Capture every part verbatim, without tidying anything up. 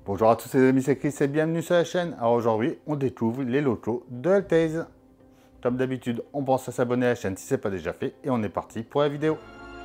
Bonjour à tous les amis, c'est Chris et bienvenue sur la chaîne. Alors aujourd'hui, on découvre les locaux de Altaïs. Comme d'habitude, on pense à s'abonner à la chaîne si ce n'est pas déjà fait et on est parti pour la vidéo.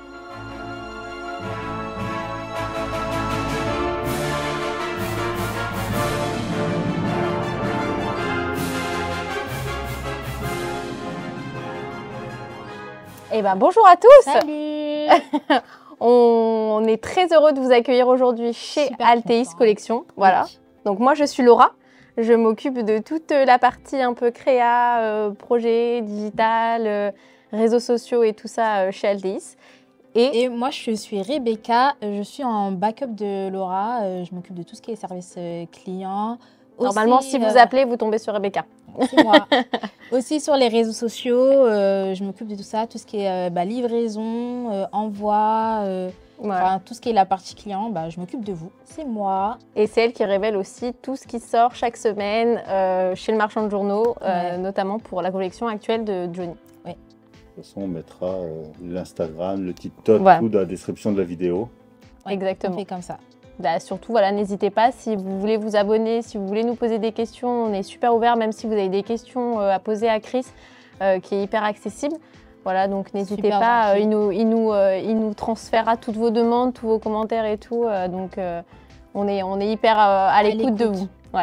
Eh ben, bonjour à tous. Salut. On est très heureux de vous accueillir aujourd'hui chez Super Altaïs content. Collection. Voilà. Oui. Donc moi je suis Laura. Je m'occupe de toute la partie un peu créa, euh, projet, digital, euh, réseaux sociaux et tout ça euh, chez Altaïs. Et, Et moi, je suis Rebecca. Je suis en backup de Laura. Euh, Je m'occupe de tout ce qui est service euh, client. normalement, Aussi, si vous euh, appelez, vous tombez sur Rebecca. c'est moi. Aussi sur les réseaux sociaux, euh, je m'occupe de tout ça, tout ce qui est euh, bah, livraison, euh, envoi, euh, Voilà. enfin, tout ce qui est la partie client, bah, je m'occupe de vous. C'est moi. Et c'est elle qui révèle aussi tout ce qui sort chaque semaine euh, chez le marchand de journaux, euh, Ouais. notamment pour la collection actuelle de Johnny. De toute façon, on mettra euh, l'Instagram, le TikTok, Voilà. tout dans la description de la vidéo. Ouais, Exactement. On fait comme ça. Bah, surtout, voilà, n'hésitez pas si vous voulez vous abonner, si vous voulez nous poser des questions, on est super ouvert, même si vous avez des questions euh, à poser à Chris, euh, qui est hyper accessible. Voilà, donc n'hésitez Super pas, euh, gentil. il, nous, il, nous, euh, il nous transférera toutes vos demandes, tous vos commentaires et tout. euh, donc euh, on, est, on est hyper euh, à l'écoute de vous. Ouais.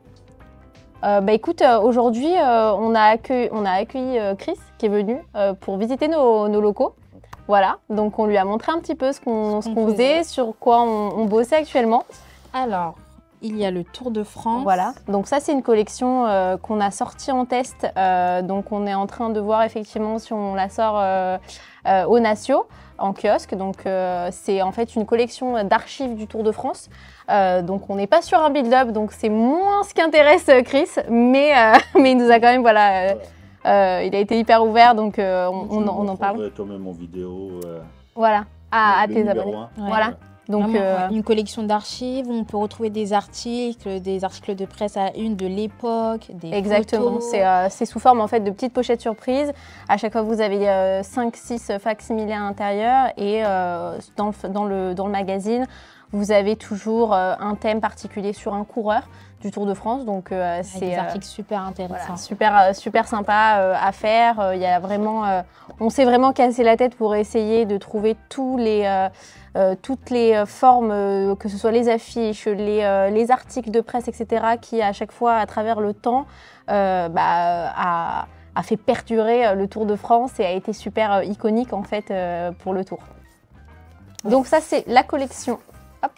Euh, bah écoute, euh, aujourd'hui, euh, on a accueilli, on a accueilli euh, Chris qui est venu euh, pour visiter nos, nos locaux. Voilà, donc on lui a montré un petit peu ce qu'on Ce ce qu'on qu'on faisait, faisait. sur quoi on, on bossait actuellement. Alors, il y a le Tour de France. Voilà, donc ça c'est une collection euh, qu'on a sortie en test. Euh, donc on est en train de voir effectivement si on la sort euh, euh, au Natio en kiosque. Donc euh, c'est en fait une collection d'archives du Tour de France. Euh, donc on n'est pas sur un build-up, donc c'est moins ce qui intéresse Chris, mais, euh, mais il nous a quand même, voilà, euh, euh, il a été hyper ouvert, donc euh, on, on, en- on en parle. Je quand même en vidéo. Euh, Voilà, à, à le tes numéro abonnés. un. Ouais. Voilà. Donc, Vraiment, euh, ouais, une collection d'archives où on peut retrouver des articles, des articles de presse à une de l'époque, des exactement, photos. c'est euh, c'est sous forme en fait de petites pochettes surprises. À chaque fois, vous avez euh, cinq six facsimilés à l'intérieur et euh, dans, le, dans, le, dans le magazine, vous avez toujours euh, un thème particulier sur un coureur du Tour de France. Donc, euh, Avec c'est des euh, articles super intéressants. voilà, super, euh, super sympa euh, à faire. Euh, Il y a vraiment, euh, on s'est vraiment cassé la tête pour essayer de trouver tous les, euh, euh, toutes les euh, formes, euh, que ce soit les affiches, les, euh, les articles de presse, et cetera, qui à chaque fois, à travers le temps, euh, bah, a, a fait perdurer euh, le Tour de France et a été super euh, iconique en fait euh, pour le Tour. Donc ça, c'est la collection. Hop.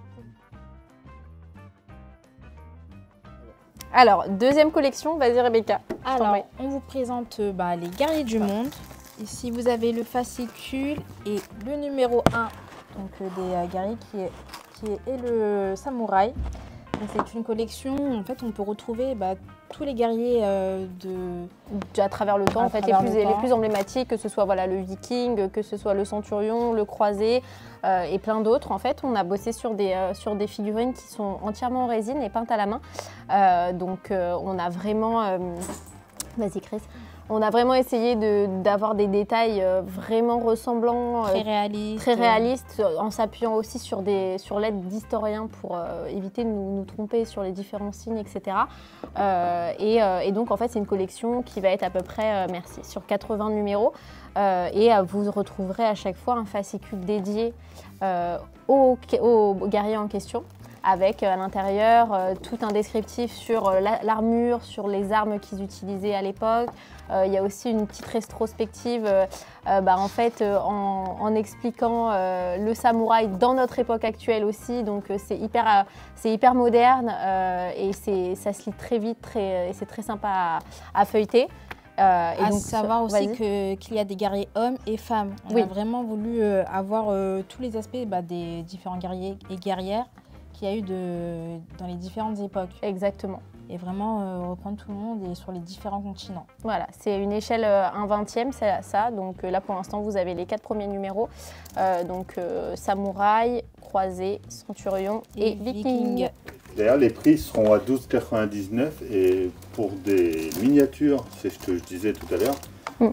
Alors, deuxième collection, vas-y Rebecca. Je t'en Alors, prie. on vous présente euh, bah, les guerriers du monde. Ici, vous avez le fascicule et le numéro un, donc euh, des euh, guerriers qui est, qui est et le samouraï. Donc, c'est une collection où en fait, on peut retrouver bah, tous les guerriers euh, de... à travers le temps, À en fait, les travers plus, le les temps. plus emblématiques, que ce soit voilà, le viking, que ce soit le centurion, le croisé euh, et plein d'autres. En fait, on a bossé sur des, euh, sur des figurines qui sont entièrement en résine et peintes à la main. Euh, donc, euh, on a vraiment... euh, Vas-y, Chris. On a vraiment essayé de- d'avoir des détails euh, vraiment ressemblants, euh, Très réalistes. très réalistes, en s'appuyant aussi sur, des, sur l'aide d'historiens pour euh, éviter de nous, nous tromper sur les différents signes, et cetera. Euh, et, euh, et donc, en fait, c'est une collection qui va être à peu près, euh, merci, sur quatre-vingts numéros. Euh, et euh, vous retrouverez à chaque fois un fascicule dédié euh, au, au guerrier en question, avec euh, à l'intérieur euh, tout un descriptif sur euh, la- l'armure, sur les armes qu'ils utilisaient à l'époque. Euh, il y a aussi une petite rétrospective euh, euh, bah, en, fait, euh, en, en expliquant euh, le samouraï dans notre époque actuelle aussi. Donc euh, c'est hyper, euh, c'est hyper moderne euh, et c'est- ça se lit très vite très, et c'est très sympa à, à feuilleter. Euh, et À donc, savoir aussi vas-y. que- qu'il y a des guerriers hommes et femmes. On Oui. a vraiment voulu euh, avoir euh, tous les aspects bah, des différents guerriers et guerrières qu'il y a eu de, dans les différentes époques. Exactement. Et vraiment euh, reprendre tout le monde et sur les différents continents. Voilà, c'est une échelle euh, un vingtième, c'est ça. Donc euh, là, pour l'instant, vous avez les quatre premiers numéros. Euh, donc euh, samouraï, croisé, centurion et, viking. D'ailleurs, les prix seront à douze quatre-vingt-dix-neuf et pour des miniatures, c'est ce que je disais tout à l'heure, Mm.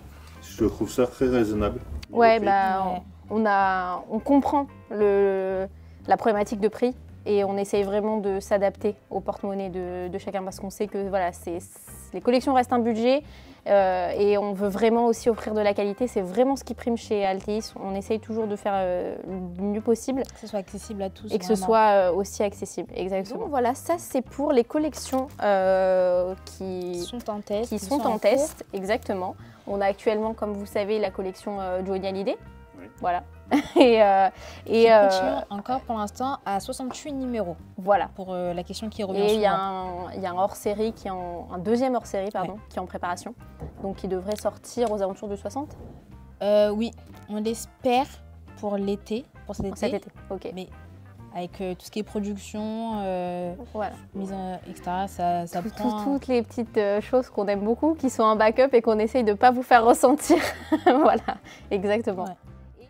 je trouve ça très raisonnable. Ouais, Les prix. bah, Ouais. on, a, on comprend le, la problématique de prix. et on essaye vraiment de s'adapter au porte-monnaie de, de chacun parce qu'on sait que voilà, c'est, les collections restent un budget euh, et on veut vraiment aussi offrir de la qualité. C'est vraiment ce qui prime chez Altéis. On essaye toujours de faire euh, le mieux possible. Que ce soit accessible à tous. Et que vraiment. ce soit euh, aussi accessible, exactement. Donc, voilà, ça c'est pour les collections euh, qui, qui sont en test. Qui sont, sont en, en test, exactement. On a actuellement, comme vous savez, la collection euh, Johnny Hallyday. Oui. Voilà. et euh, et euh, continue encore pour l'instant à soixante-huit numéros. Voilà. Pour euh, la question qui revient et souvent. Et il y a un hors-série, qui est en, un deuxième hors-série, pardon, ouais. qui est en préparation. Donc qui devrait sortir aux alentours du soixante. euh, Oui, on l'espère pour l'été, pour cet été. Cet été, ok. Mais avec euh, tout ce qui est production, euh, voilà. mise en, et cetera, ça, ça tout, prend... Tout, toutes les petites euh, choses qu'on aime beaucoup, qui sont en backup et qu'on essaye de ne pas vous faire ressentir. Voilà, exactement. Ouais.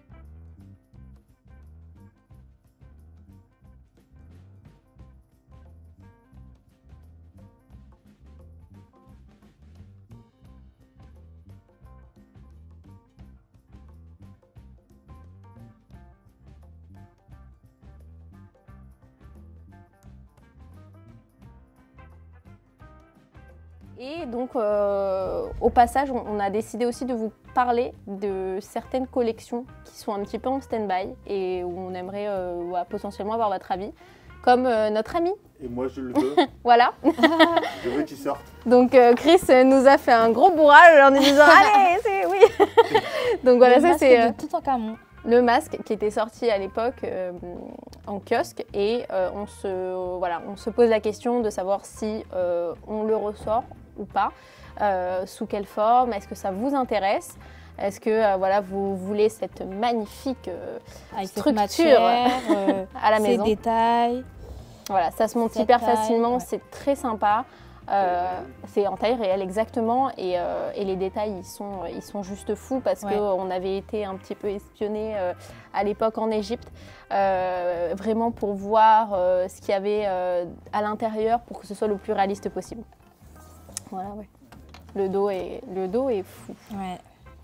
Et donc, euh, au passage, on, on a décidé aussi de vous parler de certaines collections qui sont un petit peu en stand-by et où on aimerait euh, ouais, potentiellement avoir votre avis, comme euh, notre ami. Et moi, je le veux. Voilà. Je veux qu'il sorte. Donc, euh, Chris nous a fait un gros bourrage en nous disant « Allez, c'est oui !» Donc voilà, le ça c'est... Euh, Toutankhamon. Le masque qui était sorti à l'époque euh, en kiosque et euh, on, se, voilà, on se pose la question de savoir si euh, on le ressort ou pas, euh, sous quelle forme, est-ce que ça vous intéresse, est-ce que euh, voilà, vous voulez cette magnifique euh, Avec structure matière, euh, à la maison. Ces détails. Voilà, ça se monte hyper taille, facilement, ouais. C'est très sympa. Euh, c'est en taille réelle exactement et, euh, et les détails ils sont, ils sont juste fous parce ouais. qu'on avait été un petit peu espionnés euh, à l'époque en Égypte euh, vraiment pour voir euh, ce qu'il y avait euh, à l'intérieur pour que ce soit le plus réaliste possible. Voilà, ouais. Le dos est, le dos est fou. Ouais.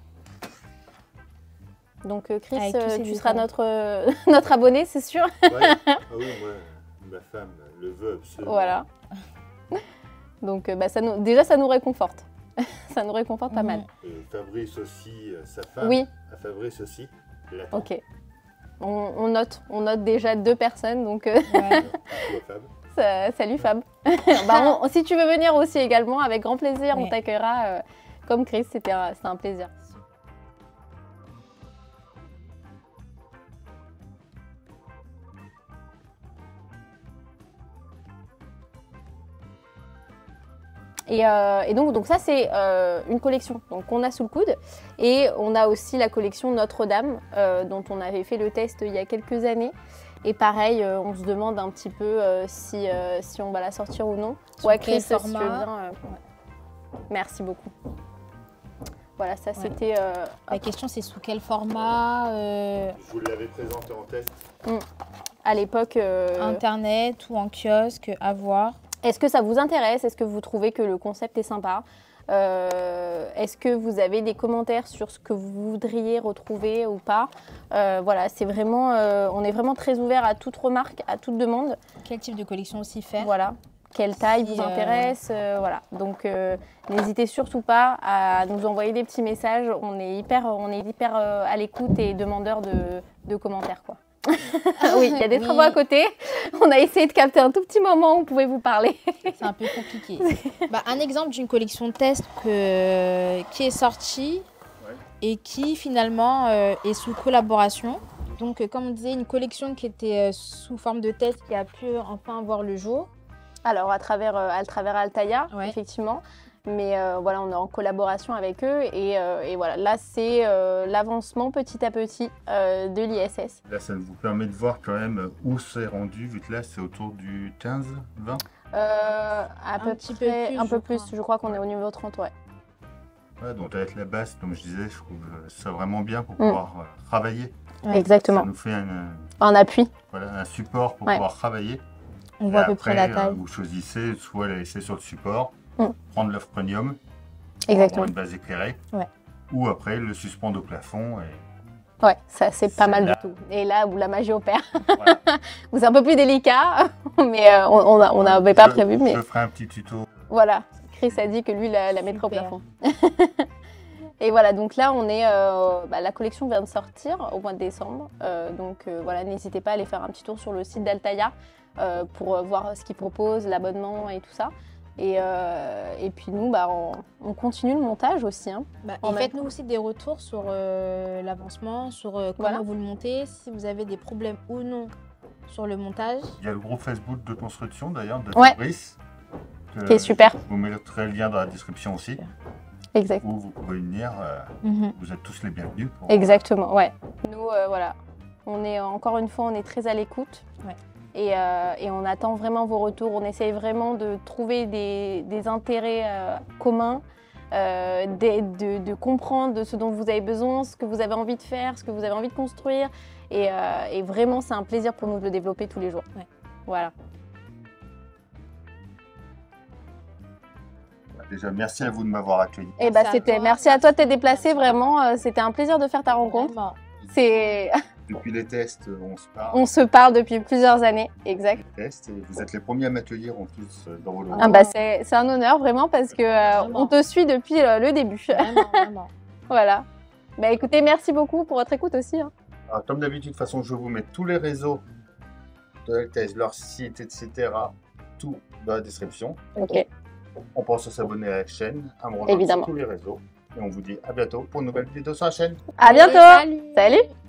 Donc Chris, euh, tu seras notre, euh, notre abonné, c'est sûr. Ouais. Ah oui, moi, ma femme le veut absolument. Voilà. Donc bah, ça nous, déjà, ça nous réconforte. Ça nous réconforte mmh. pas mal. Et Fabrice aussi, sa femme, oui. à Fabrice aussi. Ok. On, on, note, on note déjà deux personnes. Donc, euh... ouais. ça, salut Fab. Bah, on, si tu veux venir aussi également, avec grand plaisir, oui. On t'accueillera. Euh, comme Chris, c'était un, un plaisir. Et, euh, et donc, donc ça, c'est euh, une collection qu'on a sous le coude. Et on a aussi la collection Notre-Dame, euh, dont on avait fait le test il y a quelques années. Et pareil, euh, on se demande un petit peu euh, si, euh, si on va la sortir ou non. Sur ouais, Chris, si tu veux bien. Euh, ouais. Merci beaucoup. Voilà, ça ouais. C'était... Euh, la question, c'est sous quel format euh... Je vous l'avais présenté en test. Mmh. À l'époque... Euh... Internet ou en kiosque, à voir. Est-ce que ça vous intéresse? Est-ce que vous trouvez que le concept est sympa? euh, Est-ce que vous avez des commentaires sur ce que vous voudriez retrouver ou pas? euh, Voilà, c'est vraiment, euh, on est vraiment très ouvert à toute remarque, à toute demande. Quel type de collection aussi faire? Voilà. Quelle taille si, vous intéresse euh... euh, Voilà. Donc, euh, n'hésitez surtout pas à nous envoyer des petits messages. On est hyper, on est hyper euh, à l'écoute et demandeur de, de commentaires, quoi. Oui, il y a des oui. travaux à côté. On a essayé de capter un tout petit moment où on pouvait vous parler. C'est un peu compliqué. Bah, un exemple d'une collection de test que, qui est sortie ouais. et qui finalement euh, est sous collaboration. Donc, euh, comme on disait, une collection qui était euh, sous forme de test qui a pu enfin voir le jour. Alors, à travers, euh, à travers Altaïa, ouais. effectivement. Mais euh, voilà, on est en collaboration avec eux et, euh, et voilà, là c'est euh, l'avancement petit à petit euh, de l'I S S. Là, ça vous permet de voir quand même où c'est rendu, vu que là c'est autour du quinze, vingt euh, À un peu petit près, peu plus, un peu je plus, crois. je crois qu'on est au niveau trente, ouais. Ouais, donc avec la basse, comme je disais, je trouve ça vraiment bien pour pouvoir mm. euh, travailler. Ouais. Exactement. Ça nous fait un, un appui. Voilà, un support pour ouais. pouvoir travailler. On et voit à peu après, près la taille. Euh, vous choisissez soit la laisser sur le support, mm. prendre l'offre premium, exactement. Pour une base éclairée, ouais. ou après le suspendre au plafond et Ouais, ça c'est pas mal là. du tout. Et là où la magie opère, Voilà. c'est un peu plus délicat, mais euh, on on n'avait pas Je- prévu. Mais Je ferai un petit tuto. voilà, Chris a dit que lui la, la mettrait au Super. plafond. Et voilà, donc là on est, euh, bah, la collection vient de sortir au mois de décembre, euh, donc euh, voilà, n'hésitez pas à aller faire un petit tour sur le site d'Altaïa euh, pour euh, voir ce qu'ils proposent, l'abonnement et tout ça. Et, euh, et puis nous, bah, on, on continue le montage aussi. Hein. Bah, En et même faites-nous aussi des retours sur euh, l'avancement, sur euh, comment Voilà. vous le montez, si vous avez des problèmes ou non sur le montage. Il y a le groupe Facebook de construction d'ailleurs de Ouais. Fabrice. que Qui est super. Je vous mettrai le lien dans la description aussi. Exact. Où vous pouvez venir. euh, Mhm. vous êtes tous les bienvenus. Pour... Exactement, ouais. Nous, euh, voilà, on est encore une fois, on est très à l'écoute. Ouais. Et, euh, et on attend vraiment vos retours. On essaye vraiment de trouver des, des intérêts euh, communs, euh, de, de- de comprendre de ce dont vous avez besoin, ce que vous avez envie de faire, ce que vous avez envie de construire. Et, euh, et vraiment, c'est un plaisir pour nous de le développer tous les jours. Ouais. Voilà. Déjà, merci à vous de m'avoir accueilli. Et bah, Merci à c'était, toi. merci à toi de t'être déplacé. Vraiment, euh, c'était un plaisir de faire ta rencontre. Vraiment. C'est, Depuis les tests, on se parle. on se parle depuis plusieurs années, exact. Les tests, et vous êtes les premiers à m'accueillir en plus euh, dans vos locaux. Ah bah c'est c'est un honneur vraiment parce que euh, Vraiment. on te suit depuis euh, le début. Vraiment, vraiment. Voilà. Bah écoutez, merci beaucoup pour votre écoute aussi. hein. Alors, comme d'habitude, de toute façon, je vais vous mettre tous les réseaux de Altaïs, leur site, et cetera. Tout dans la description. Ok. On pense à s'abonner à la chaîne, à me rejoindre Évidemment. sur tous les réseaux. Et on vous dit à bientôt pour une nouvelle vidéo sur la chaîne. À bientôt. Salut. Salut.